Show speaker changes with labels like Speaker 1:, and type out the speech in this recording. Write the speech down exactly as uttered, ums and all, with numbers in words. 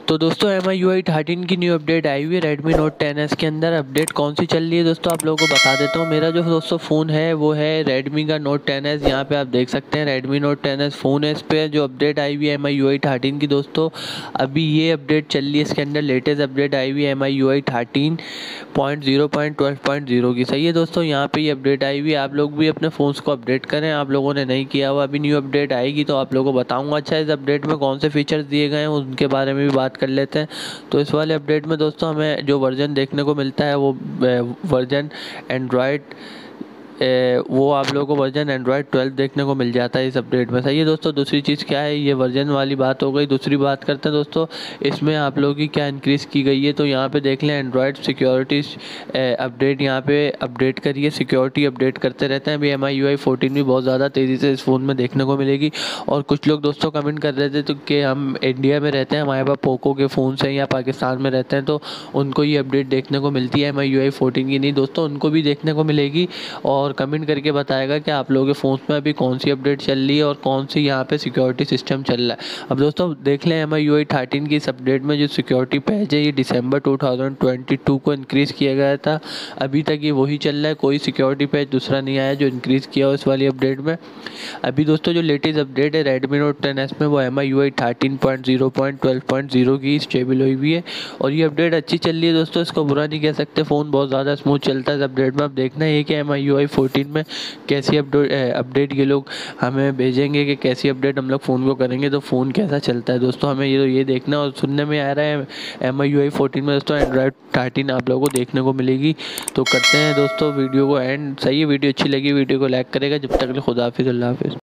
Speaker 1: तो दोस्तों M I U I thirteen की न्यू अपडेट आई हुई है रेडमी नोट टेन एस के अंदर। अपडेट कौन सी चल रही है दोस्तों आप लोगों को बता देता हूँ। मेरा जो दोस्तों फ़ोन है वो है रेडमी का नोट टेन एस। यहाँ पे आप देख सकते हैं Redmi note ten S phone है। इस पर जो अपडेट आई हुई है M I U I thirteen की दोस्तों, अभी ये अपडेट चल रही है। इसके अंदर लेटेस्ट अपडेट आई हुई है M I U I thirteen point zero point twelve point zero की। सही है दोस्तों, यहाँ पे ये अपडेट आई हुई है। आप लोग भी अपने फ़ोन्स को अपडेट करें, आप लोगों ने नहीं किया हुआ। अभी न्यू अपडेट आएगी तो आप लोगों को बताऊँगा। अच्छा, इस अपडेट में कौन से फीचर्स दिए गए हैं उनके बारे में भी बात कर लेते हैं। तो इस वाले अपडेट में दोस्तों हमें जो वर्जन देखने को मिलता है वो वर्जन एंड्रॉयड वो आप लोगों को वर्जन एंड्रॉयड ट्वेल्व देखने को मिल जाता है इस अपडेट में। सही है दोस्तों। दूसरी चीज़ क्या है, ये वर्जन वाली बात हो गई। दूसरी बात करते हैं दोस्तों, इसमें आप लोगों की क्या इंक्रीज़ की गई है। तो यहाँ पे देख लें एंड्रॉयड सिक्योरिटी अपडेट यहाँ पे अपडेट करिए। सिक्योरिटी अपडेट करते रहते हैं। अभी M I U I fourteen भी बहुत ज़्यादा तेज़ी से इस फ़ोन में देखने को मिलेगी। और कुछ लोग दोस्तों कमेंट कर रहे थे तो कि हम इंडिया में रहते हैं, हमारे पास पोको के फ़ोन हैं या पाकिस्तान में रहते हैं तो उनको ये अपडेट देखने को मिलती है, M I U I fourteen की नहीं। दोस्तों उनको भी देखने को मिलेगी और और कमेंट करके बताएगा कि आप लोगों के फ़ोन में अभी कौन सी अपडेट चल रही है और कौन सी यहाँ पे सिक्योरिटी सिस्टम चल रहा है। अब दोस्तों देख लें M I U I thirteen की इस अपडेट में जो सिक्योरिटी पैच है ये December two thousand twenty two को इंक्रीज़ किया गया था। अभी तक ये वही चल रहा है, कोई सिक्योरिटी पैच दूसरा नहीं आया जो इंक्रीज़ किया हो इस वाली अपडेट में। अभी दोस्तों जो लेटेस्ट अपडेट है रेडमी नोट टेन एस में वो M I U I thirteen point zero point twelve point zero की स्टेबल हुई हुई है और ये अपडेट अच्छी चल रही है दोस्तों। इसको बुरा नहीं कह सकते, फ़ोन बहुत ज़्यादा स्मूथ चलता है इस अपडेट में। अब देखना है कि M I U I fourteen में कैसी अपडेट अपडेट ये लोग हमें भेजेंगे कि कैसी अपडेट हम लोग फ़ोन को करेंगे तो फ़ोन कैसा चलता है दोस्तों। हमें ये तो ये देखना और सुनने में आ रहा है M I U I fourteen में दोस्तों एंड्रॉयड थर्टीन आप लोगों को देखने को मिलेगी। तो करते हैं दोस्तों वीडियो को एंड। सही है, वीडियो अच्छी लगी वीडियो को लाइक करेगा। जब तक के लिए खुदा हाफिज़, अल्लाह हाफिज़।